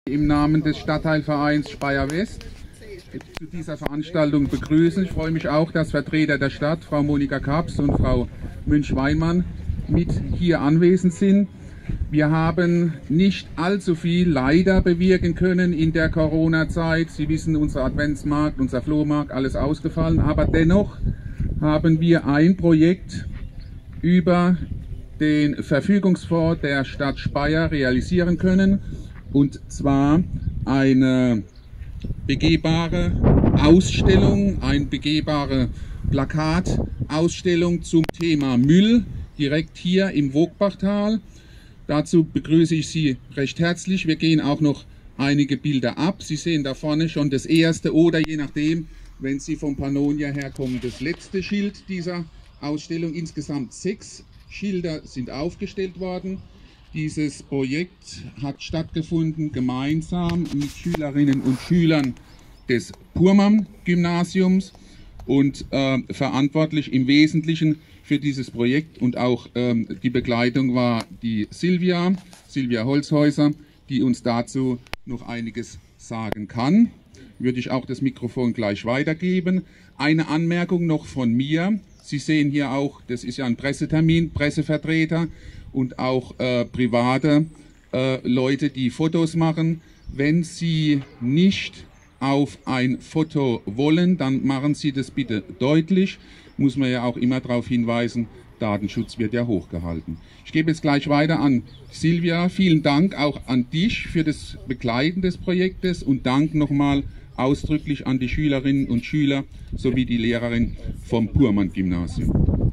Im Namen des Stadtteilvereins Speyer West zu dieser Veranstaltung begrüßen. Ich freue mich auch, dass Vertreter der Stadt, Frau Monika Kaps und Frau Münch-Weinmann, mit hier anwesend sind. Wir haben nicht allzu viel leider bewirken können in der Corona-Zeit. Sie wissen, unser Adventsmarkt, unser Flohmarkt, alles ausgefallen. Aber dennoch haben wir ein Projekt über den Verfügungsfonds der Stadt Speyer realisieren können. Und zwar eine begehbare Ausstellung, eine begehbare Plakatausstellung zum Thema Müll, direkt hier im Wogbachtal. Dazu begrüße ich Sie recht herzlich. Wir gehen auch noch einige Bilder ab. Sie sehen da vorne schon das erste oder je nachdem, wenn Sie vom Pannonia herkommen, das letzte Schild dieser Ausstellung. Insgesamt 6 Schilder sind aufgestellt worden. Dieses Projekt hat stattgefunden gemeinsam mit Schülerinnen und Schülern des Purmann-Gymnasiums und verantwortlich im Wesentlichen für dieses Projekt und auch die Begleitung war die Silvia Holzhäuser, die uns dazu noch einiges sagen kann. Würde ich auch das Mikrofon gleich weitergeben. Eine Anmerkung noch von mir. Sie sehen hier auch, das ist ja ein Pressetermin, Pressevertreter und auch private Leute, die Fotos machen. Wenn Sie nicht auf ein Foto wollen, dann machen Sie das bitte deutlich. Muss man ja auch immer darauf hinweisen, Datenschutz wird ja hochgehalten. Ich gebe jetzt gleich weiter an Silvia. Vielen Dank auch an dich für das Begleiten des Projektes und Dank nochmal ausdrücklich an die Schülerinnen und Schüler sowie die Lehrerin vom Purmann-Gymnasium.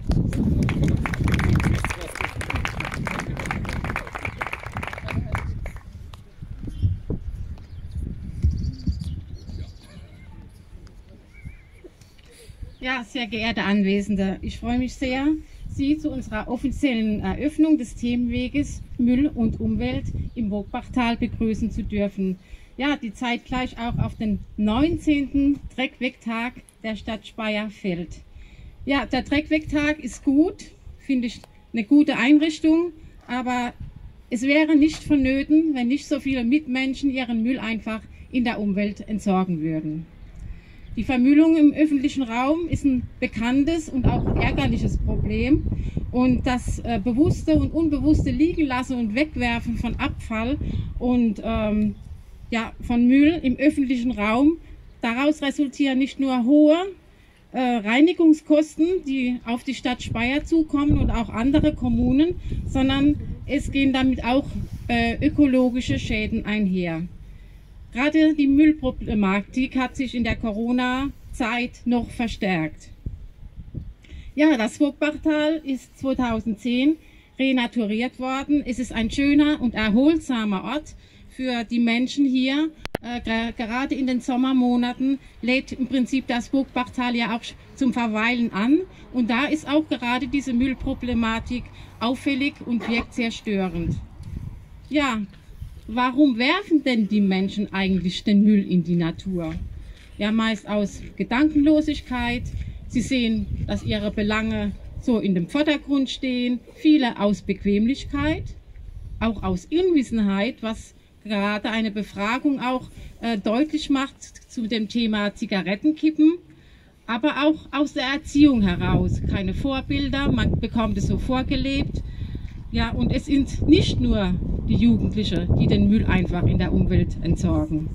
Ja, sehr geehrte Anwesende, ich freue mich sehr, Sie zu unserer offiziellen Eröffnung des Themenweges Müll und Umwelt im Wogbachtal begrüßen zu dürfen. Ja, die zeitgleich auch auf den 19. Dreckwegtag der Stadt Speyer fällt. Ja, der Dreckwegtag ist gut, finde ich eine gute Einrichtung, aber es wäre nicht vonnöten, wenn nicht so viele Mitmenschen ihren Müll einfach in der Umwelt entsorgen würden. Die Vermüllung im öffentlichen Raum ist ein bekanntes und auch ärgerliches Problem. Und das bewusste und unbewusste Liegenlassen und Wegwerfen von Abfall und von Müll im öffentlichen Raum, daraus resultieren nicht nur hohe Reinigungskosten, die auf die Stadt Speyer zukommen und auch andere Kommunen, sondern es gehen damit auch ökologische Schäden einher. Gerade die Müllproblematik hat sich in der Corona-Zeit noch verstärkt. Ja, das Wogbachtal ist 2010 renaturiert worden. Es ist ein schöner und erholsamer Ort für die Menschen hier. Gerade in den Sommermonaten lädt im Prinzip das Wogbachtal ja auch zum Verweilen an. Und da ist auch gerade diese Müllproblematik auffällig und wirkt sehr störend. Ja, warum werfen denn die Menschen eigentlich den Müll in die Natur? Ja, meist aus Gedankenlosigkeit. Sie sehen, dass ihre Belange so in dem Vordergrund stehen. Viele aus Bequemlichkeit, auch aus Unwissenheit, was gerade eine Befragung auch deutlich macht zu dem Thema Zigarettenkippen. Aber auch aus der Erziehung heraus. Keine Vorbilder, man bekommt es so vorgelebt. Ja, und es sind nicht nur die Jugendlichen, die den Müll einfach in der Umwelt entsorgen.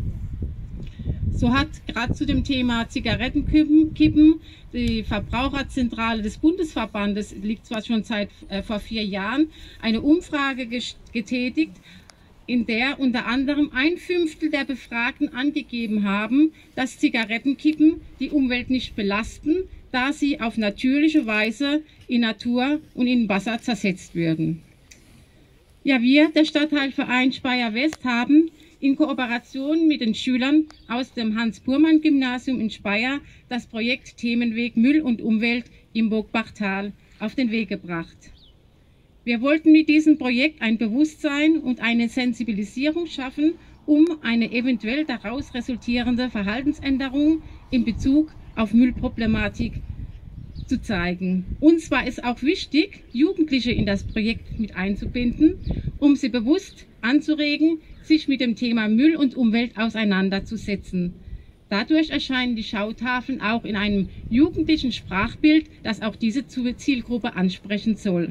So hat gerade zu dem Thema Zigarettenkippen die Verbraucherzentrale des Bundesverbandes, liegt zwar schon seit vor 4 Jahren, eine Umfrage getätigt, in der unter anderem 1/5 der Befragten angegeben haben, dass Zigarettenkippen die Umwelt nicht belasten, da sie auf natürliche Weise in Natur und in Wasser zersetzt würden. Ja, wir, der Stadtteilverein Speyer West, haben in Kooperation mit den Schülern aus dem Hans-Purmann-Gymnasium in Speyer das Projekt Themenweg Müll und Umwelt im Wogbachtal auf den Weg gebracht. Wir wollten mit diesem Projekt ein Bewusstsein und eine Sensibilisierung schaffen, um eine eventuell daraus resultierende Verhaltensänderung in Bezug auf Müllproblematik zu zeigen. Uns war es auch wichtig, Jugendliche in das Projekt mit einzubinden, um sie bewusst anzuregen, sich mit dem Thema Müll und Umwelt auseinanderzusetzen. Dadurch erscheinen die Schautafeln auch in einem jugendlichen Sprachbild, das auch diese Zielgruppe ansprechen soll.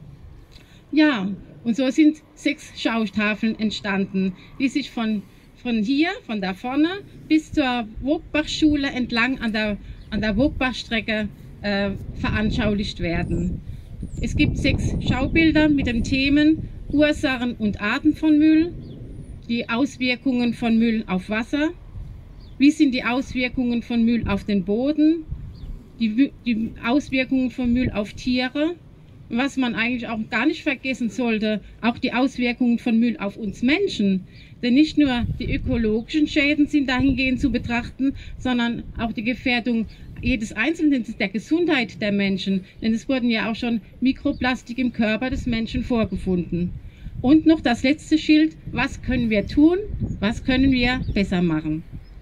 Ja, und so sind 6 Schautafeln entstanden, die sich von da vorne, bis zur Wogbachschule entlang an der Wogbachstrecke veranschaulicht werden. Es gibt 6 Schaubilder mit den Themen Ursachen und Arten von Müll, die Auswirkungen von Müll auf Wasser, wie sind die Auswirkungen von Müll auf den Boden, die Auswirkungen von Müll auf Tiere, was man eigentlich auch gar nicht vergessen sollte, auch die Auswirkungen von Müll auf uns Menschen. Denn nicht nur die ökologischen Schäden sind dahingehend zu betrachten, sondern auch die Gefährdung jedes Einzelnen der Gesundheit der Menschen. Denn es wurden ja auch schon Mikroplastik im Körper des Menschen vorgefunden. Und noch das letzte Schild, was können wir tun, was können wir besser machen.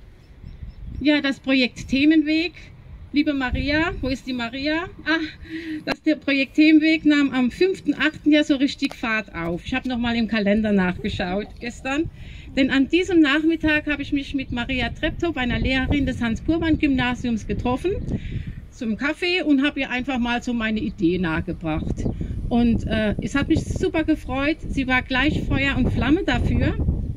Ja, das Projekt Themenweg. Liebe Maria, wo ist die Maria? Das Projekt Themenweg nahm am 5.8. ja so richtig Fahrt auf. Ich habe nochmal im Kalender nachgeschaut gestern. Denn an diesem Nachmittag habe ich mich mit Maria Treptow, einer Lehrerin des Hans-Purban-Gymnasiums, getroffen zum Kaffee und habe ihr einfach mal so meine Idee nahegebracht. Und es hat mich super gefreut. Sie war gleich Feuer und Flamme dafür.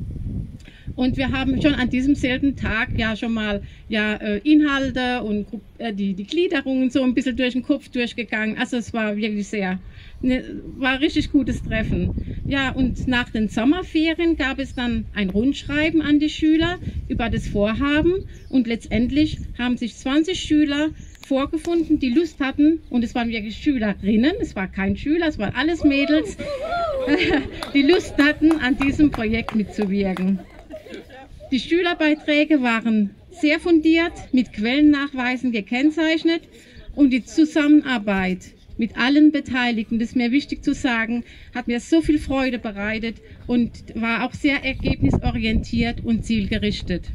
Und wir haben schon an diesem selben Tag ja schon mal Inhalte und die Gliederungen so ein bisschen durch den Kopf durchgegangen. Also es war wirklich war richtig gutes Treffen. Ja, und nach den Sommerferien gab es dann ein Rundschreiben an die Schüler über das Vorhaben. Und letztendlich haben sich 20 Schüler vorgefunden, die Lust hatten, und es waren wirklich Schülerinnen, es war kein Schüler, es waren alles Mädels, die Lust hatten, an diesem Projekt mitzuwirken. Die Schülerbeiträge waren sehr fundiert, mit Quellennachweisen gekennzeichnet, und die Zusammenarbeit mit allen Beteiligten, das ist mir wichtig zu sagen, hat mir so viel Freude bereitet und war auch sehr ergebnisorientiert und zielgerichtet.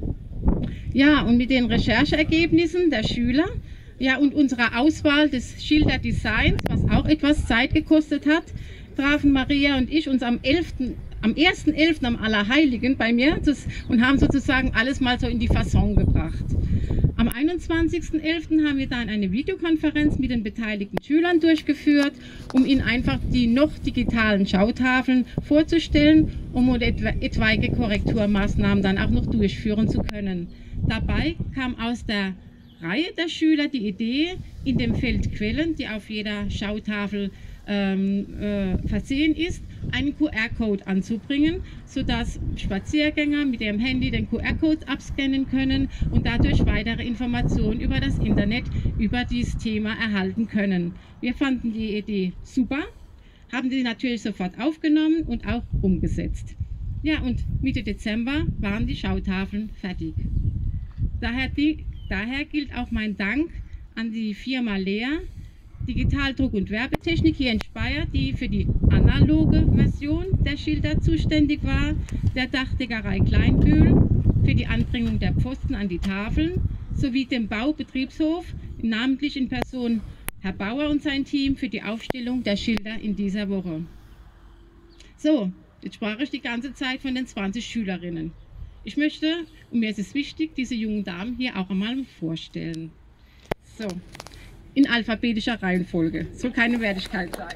Ja, und mit den Rechercheergebnissen der Schüler, ja, und unserer Auswahl des Schilderdesigns, was auch etwas Zeit gekostet hat, trafen Maria und ich uns am 1.11. am Allerheiligen bei mir und haben sozusagen alles mal so in die Fasson gebracht. Am 21.11. haben wir dann eine Videokonferenz mit den beteiligten Schülern durchgeführt, um ihnen einfach die noch digitalen Schautafeln vorzustellen, um etwaige Korrekturmaßnahmen dann auch noch durchführen zu können. Dabei kam aus der Reihe der Schüler die Idee, in dem Feld Quellen, die auf jeder Schautafel versehen ist, einen QR-Code anzubringen, sodass Spaziergänger mit ihrem Handy den QR-Code abscannen können und dadurch weitere Informationen über das Internet, über dieses Thema erhalten können. Wir fanden die Idee super, haben sie natürlich sofort aufgenommen und auch umgesetzt. Ja, und Mitte Dezember waren die Schautafeln fertig. Daher gilt auch mein Dank an die Firma Lehr, Digitaldruck und Werbetechnik hier in Speyer, die für die analoge Version der Schilder zuständig war, der Dachdeckerei Kleinbühl für die Anbringung der Pfosten an die Tafeln, sowie dem Baubetriebshof, namentlich in Person Herr Bauer und sein Team, für die Aufstellung der Schilder in dieser Woche. So, jetzt sprach ich die ganze Zeit von den 20 Schülerinnen. Ich möchte, und mir ist es wichtig, diese jungen Damen hier auch einmal vorstellen. So. In alphabetischer Reihenfolge. Soll keine Wertigkeit sein.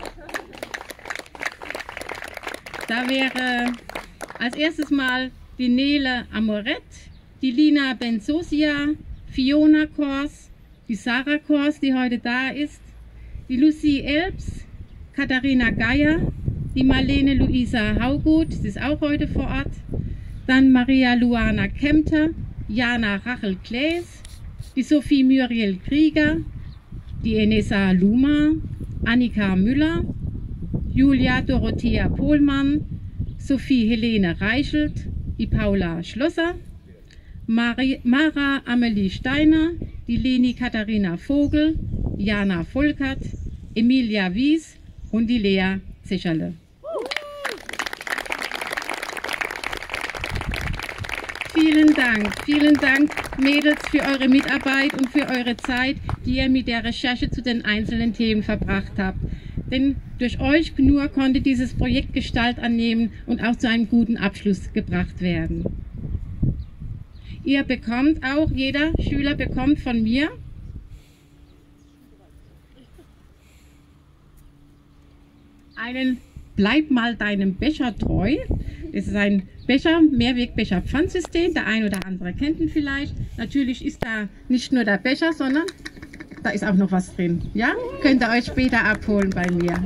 Da wäre als erstes mal die Nele Amoret, die Lina Benzosia, Fiona Kors, die Sarah Kors, die heute da ist, die Lucy Elbs, Katharina Geier, die Marlene Luisa Haugut, sie ist auch heute vor Ort, dann Maria Luana Kempter, Jana Rachel Klaes, die Sophie Muriel Krieger, die Enesa Luma, Annika Müller, Julia Dorothea Pohlmann, Sophie Helene Reichelt, die Paula Schlosser, Mara Amelie Steiner, die Leni Katharina Vogel, Jana Volkert, Emilia Wies und die Lea Zescherle. Vielen Dank, Mädels, für eure Mitarbeit und für eure Zeit, die ihr mit der Recherche zu den einzelnen Themen verbracht habt. Denn Durch euch nur konnte dieses Projekt Gestalt annehmen und auch zu einem guten Abschluss gebracht werden. Ihr bekommt auch, jeder Schüler bekommt von mir einen Bleib mal deinem Becher treu. Das ist ein Mehrwegbecher-Pfandsystem. Der ein oder andere kennt ihn vielleicht. Natürlich ist da nicht nur der Becher, sondern da ist auch noch was drin. Ja, könnt ihr euch später abholen bei mir.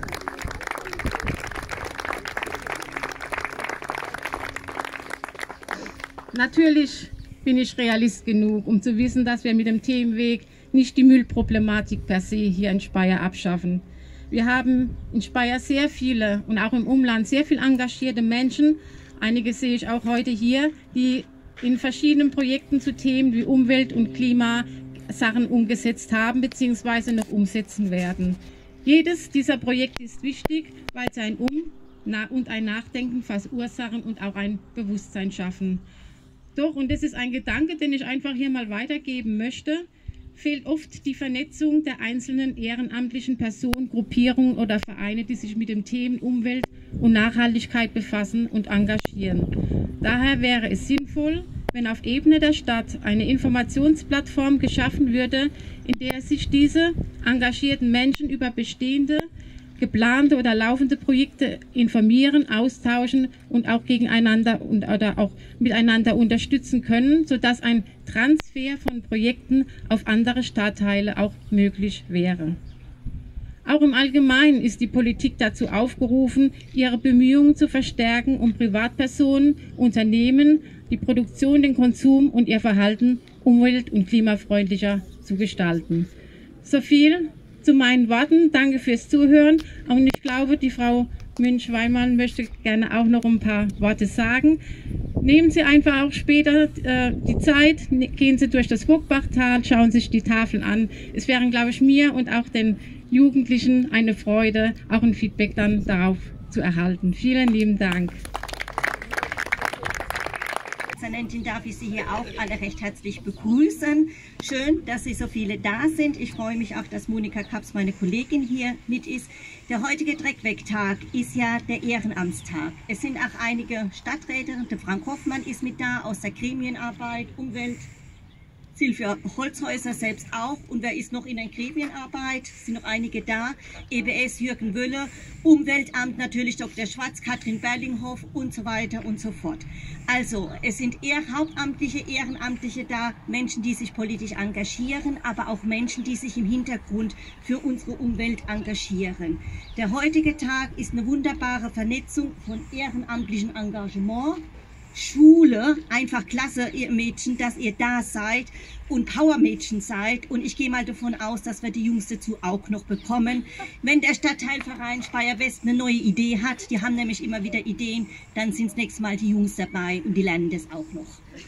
Natürlich bin ich Realist genug, um zu wissen, dass wir mit dem Themenweg nicht die Müllproblematik per se hier in Speyer abschaffen. Wir haben in Speyer sehr viele und auch im Umland sehr viel engagierte Menschen. Einige sehe ich auch heute hier, die in verschiedenen Projekten zu Themen wie Umwelt- und Klimasachen umgesetzt haben bzw. noch umsetzen werden. Jedes dieser Projekte ist wichtig, weil sie ein Nachdenken verursachen und auch ein Bewusstsein schaffen. Doch, und das ist ein Gedanke, den ich einfach hier mal weitergeben möchte, fehlt oft die Vernetzung der einzelnen ehrenamtlichen Personen, Gruppierungen oder Vereine, die sich mit den Themen Umwelt und Nachhaltigkeit befassen und engagieren. Daher wäre es sinnvoll, wenn auf Ebene der Stadt eine Informationsplattform geschaffen würde, in der sich diese engagierten Menschen über bestehende, geplante oder laufende Projekte informieren, austauschen und auch gegeneinander oder auch miteinander unterstützen können, sodass ein Transfer von Projekten auf andere Stadtteile auch möglich wäre. Auch im Allgemeinen ist die Politik dazu aufgerufen, ihre Bemühungen zu verstärken, um Privatpersonen, Unternehmen, die Produktion, den Konsum und ihr Verhalten umwelt- und klimafreundlicher zu gestalten. So viel zu meinen Worten. Danke fürs Zuhören. Und ich glaube, die Frau Münch-Weimann möchte gerne auch noch ein paar Worte sagen. Nehmen Sie einfach auch später die Zeit, gehen Sie durch das Burgbachtal, schauen sich die Tafeln an. Es wären, glaube ich, mir und auch den Jugendlichen eine Freude, auch ein Feedback dann darauf zu erhalten. Vielen lieben Dank. Darf ich Sie hier auch alle recht herzlich begrüßen. Schön, dass Sie so viele da sind. Ich freue mich auch, dass Monika Kaps, meine Kollegin, hier mit ist. Der heutige Dreckwegtag ist ja der Ehrenamtstag. Es sind auch einige Stadträte, der Frank Hoffmann ist mit da aus der Gremienarbeit, Umwelt, Silvia Holzhäuser selbst auch. Und wer ist noch in der Gremienarbeit? Es sind noch einige da. EBS, Jürgen Wölle, Umweltamt natürlich Dr. Schwarz, Katrin Berlinghoff und so weiter und so fort. Also, es sind eher Hauptamtliche, Ehrenamtliche da, Menschen, die sich politisch engagieren, aber auch Menschen, die sich im Hintergrund für unsere Umwelt engagieren. Der heutige Tag ist eine wunderbare Vernetzung von ehrenamtlichem Engagement, Schule, einfach klasse, ihr Mädchen, dass ihr da seid und Powermädchen seid. Und ich gehe mal davon aus, dass wir die Jungs dazu auch noch bekommen. Wenn der Stadtteilverein Speyer West eine neue Idee hat, die haben nämlich immer wieder Ideen, dann sind das nächste Mal die Jungs dabei und die lernen das auch noch.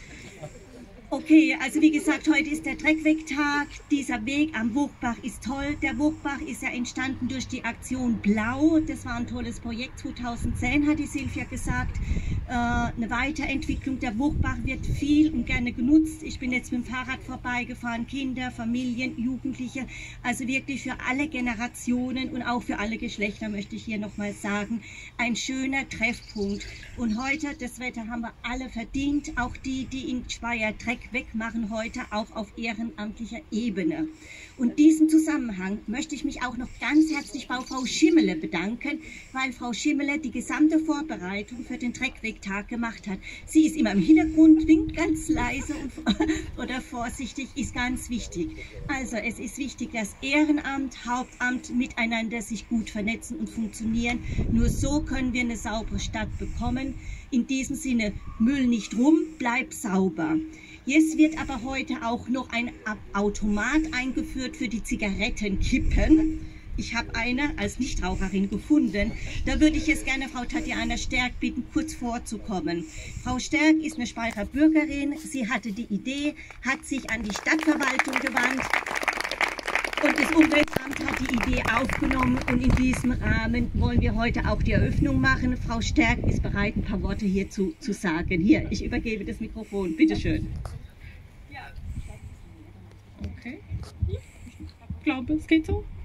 Okay, also wie gesagt, heute ist der Dreckwegtag. Dieser Weg am Wurgbach ist toll. Der Wurgbach ist ja entstanden durch die Aktion Blau. Das war ein tolles Projekt. 2010 hat die Silvia gesagt. Eine Weiterentwicklung. Der Wurgbach wird viel und gerne genutzt. Ich bin jetzt mit dem Fahrrad vorbeigefahren. Kinder, Familien, Jugendliche. Also wirklich für alle Generationen und auch für alle Geschlechter möchte ich hier nochmal sagen. Ein schöner Treffpunkt. Und heute, das Wetter haben wir alle verdient. Auch die, die in Speyer Dreck wegmachen, heute auch auf ehrenamtlicher Ebene. Und in diesem Zusammenhang möchte ich mich auch noch ganz herzlich bei Frau Schimmele bedanken, weil Frau Schimmele die gesamte Vorbereitung für den Dreckwegtag gemacht hat. Sie ist immer im Hintergrund, winkt ganz leise oder vorsichtig, ist ganz wichtig. Also es ist wichtig, dass Ehrenamt, Hauptamt miteinander sich gut vernetzen und funktionieren. Nur so können wir eine saubere Stadt bekommen. In diesem Sinne, Müll nicht rum, bleib sauber. Jetzt wird aber heute auch noch ein Automat eingeführt für die Zigarettenkippen. Ich habe eine als Nichtraucherin gefunden. Da würde ich jetzt gerne Frau Tatjana Stärk bitten, kurz vorzukommen. Frau Stärk ist eine Speyerer Bürgerin. Sie hatte die Idee, hat sich an die Stadtverwaltung gewandt. Und das Umweltamt hat die Idee aufgenommen und in diesem Rahmen wollen wir heute auch die Eröffnung machen. Frau Stärk ist bereit, ein paar Worte hierzu zu sagen. Hier, ich übergebe das Mikrofon. Bitte schön. Okay. Ich glaube, es geht so.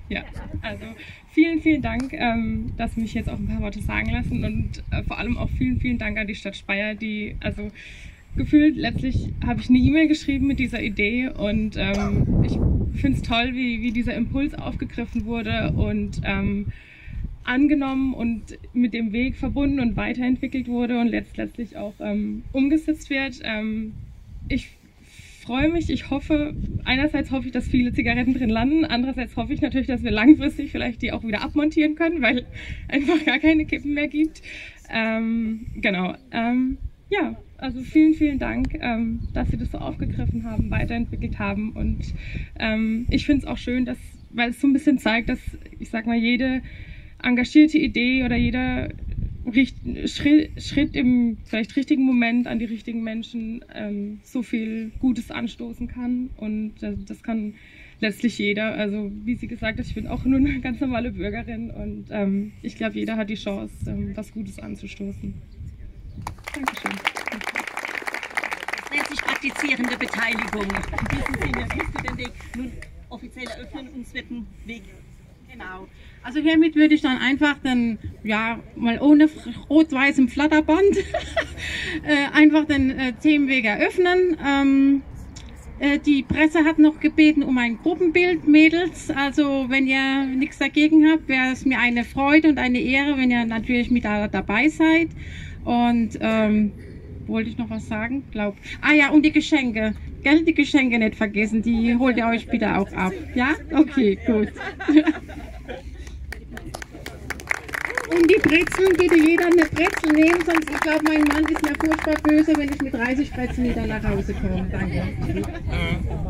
Ja, also vielen, vielen Dank, dass Sie mich jetzt auch ein paar Worte sagen lassen und vor allem auch vielen, vielen Dank an die Stadt Speyer, die, also gefühlt, letztlich habe ich eine E-Mail geschrieben mit dieser Idee und ich finde es toll, wie dieser Impuls aufgegriffen wurde und angenommen und mit dem Weg verbunden und weiterentwickelt wurde und letztlich auch umgesetzt wird. Ich freue mich, einerseits hoffe ich, dass viele Zigaretten drin landen, andererseits hoffe ich natürlich, dass wir langfristig vielleicht die auch wieder abmontieren können, weil einfach gar keine Kippen mehr gibt. Genau. Ja, also vielen, vielen Dank, dass Sie das so aufgegriffen haben, weiterentwickelt haben und ich finde es auch schön, weil es so ein bisschen zeigt, dass, ich sag mal, jede engagierte Idee oder jeder Schritt im vielleicht richtigen Moment an die richtigen Menschen so viel Gutes anstoßen kann und das kann letztlich jeder, also wie sie gesagt hat, ich bin auch nur eine ganz normale Bürgerin und ich glaube, jeder hat die Chance, was Gutes anzustoßen. Dankeschön. Das nennt sich praktizierende Beteiligung. In diesem Sinne willst du den Weg nun offiziell eröffnen und es wird ein Weg. Genau. Also hiermit würde ich dann einfach dann, ja, mal ohne rot-weißem Flatterband einfach den Themenweg eröffnen. Die Presse hat noch gebeten um ein Gruppenbild, Mädels. Also wenn ihr nichts dagegen habt, wäre es mir eine Freude und eine Ehre, wenn ihr natürlich mit dabei seid. Und wollte ich noch was sagen? Ah ja, und die Geschenke. Gell, die Geschenke nicht vergessen, die holt ihr euch bitte auch ab. Ja? Okay, gut. Und die Brezeln, bitte jeder eine Brezel nehmen, sonst, ich glaube, mein Mann ist mir furchtbar böse, wenn ich mit 30 Brezeln wieder nach Hause komme. Danke.